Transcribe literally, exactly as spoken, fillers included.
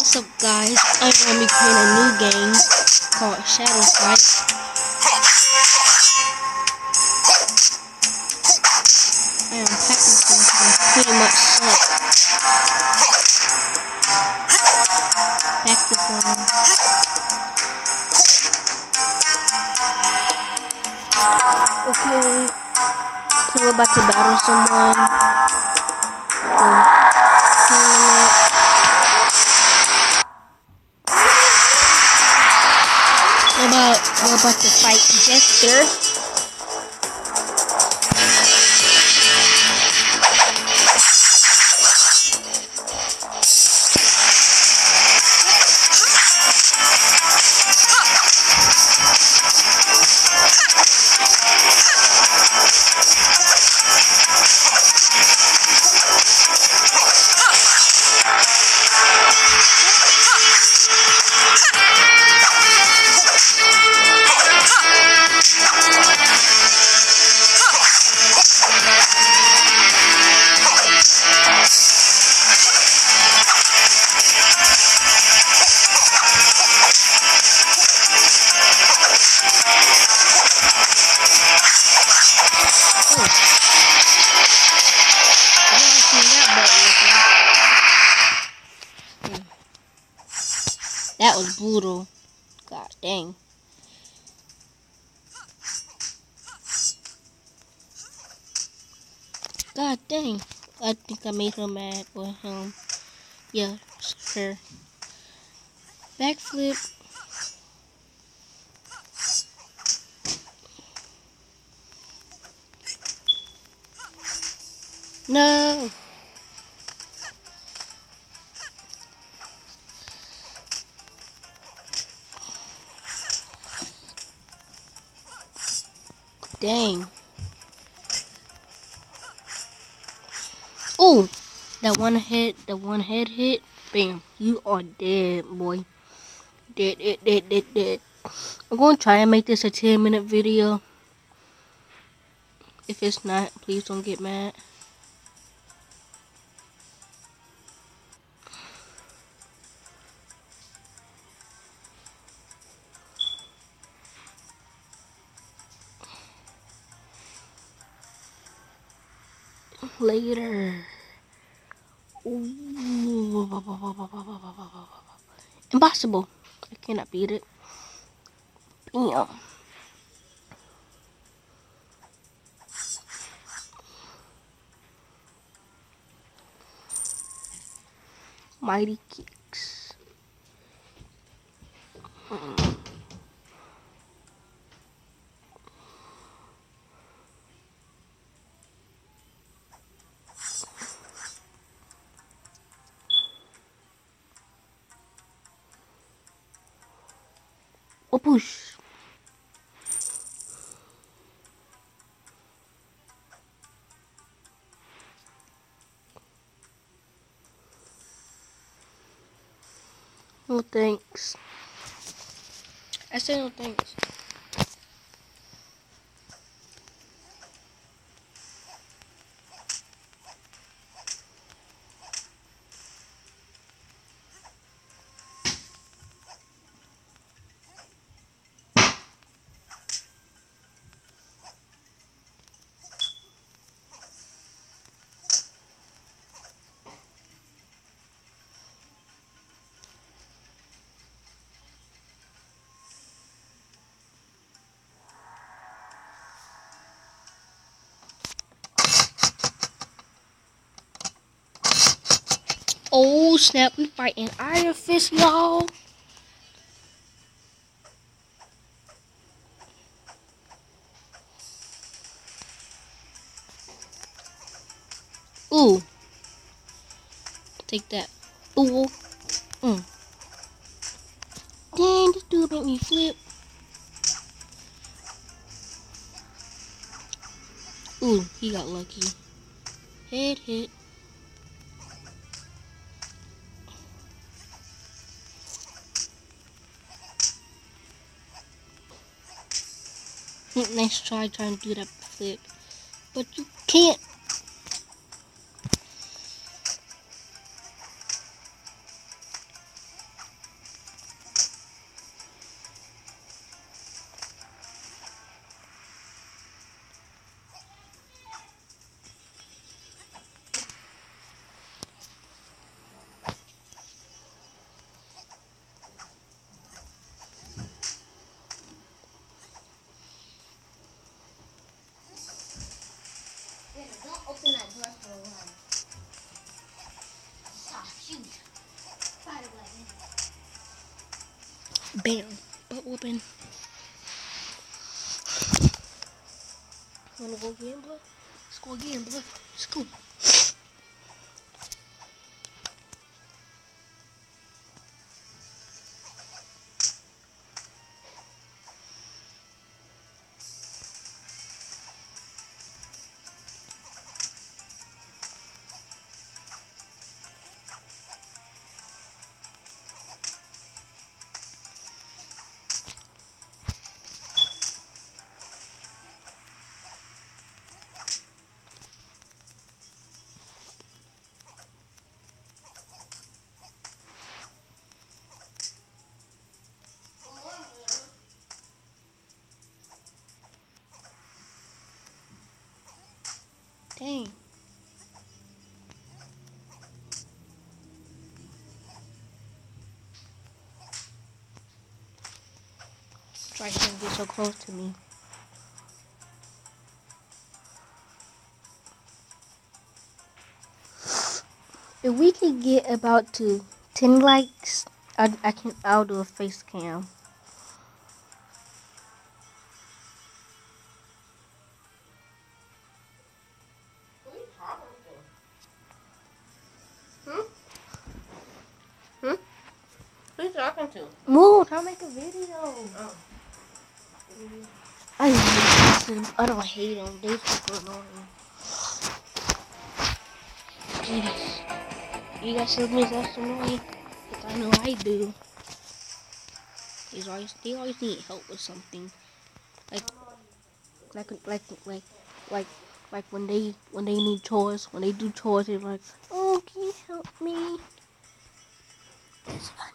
What's up, guys? I'm going to be playing a new game called Shadow Fight. I am practicing because I pretty much suck. Practice on. Okay, so we're about to battle someone. So, We're about, we're about to fight Jester. That was brutal. God dang. God dang. I think I made her mad or him. Yeah, sure. Backflip. No. Dang. Ooh, that one hit, that one head hit. Bam, you are dead, boy. Dead, dead, dead, dead, dead. I'm gonna try and make this a ten minute video. If it's not, please don't get mad. Later. Ooh. Impossible. I cannot beat it. Bam. Mighty kicks. Mm. Oh, push. No thanks. I said no thanks. Oh snap, we fighting Iron Fist, y'all. Ooh. Take that. Ooh. Mm. Dang, this dude made me flip. Ooh, he got lucky. Head hit. Nice try trying to do that flip. But you can't. Bam. Butt whooping. Wanna go again, bro? Let's go again, bro. Let's go. Dang. Try to get so close to me. If we could get about to ten likes, I, I can. I'll do a face cam. Hmm? Hmm? Who you talking to? Move! I'll make a video. Oh. I hate them. I don't hate them. They super annoying. Jeez. You guys see me that's annoying? Because I know I do. He's always, they always need help with something. Like, like, like, like, like, like when they, when they need chores, when they do chores, they're like, oh, can you help me? It's funny.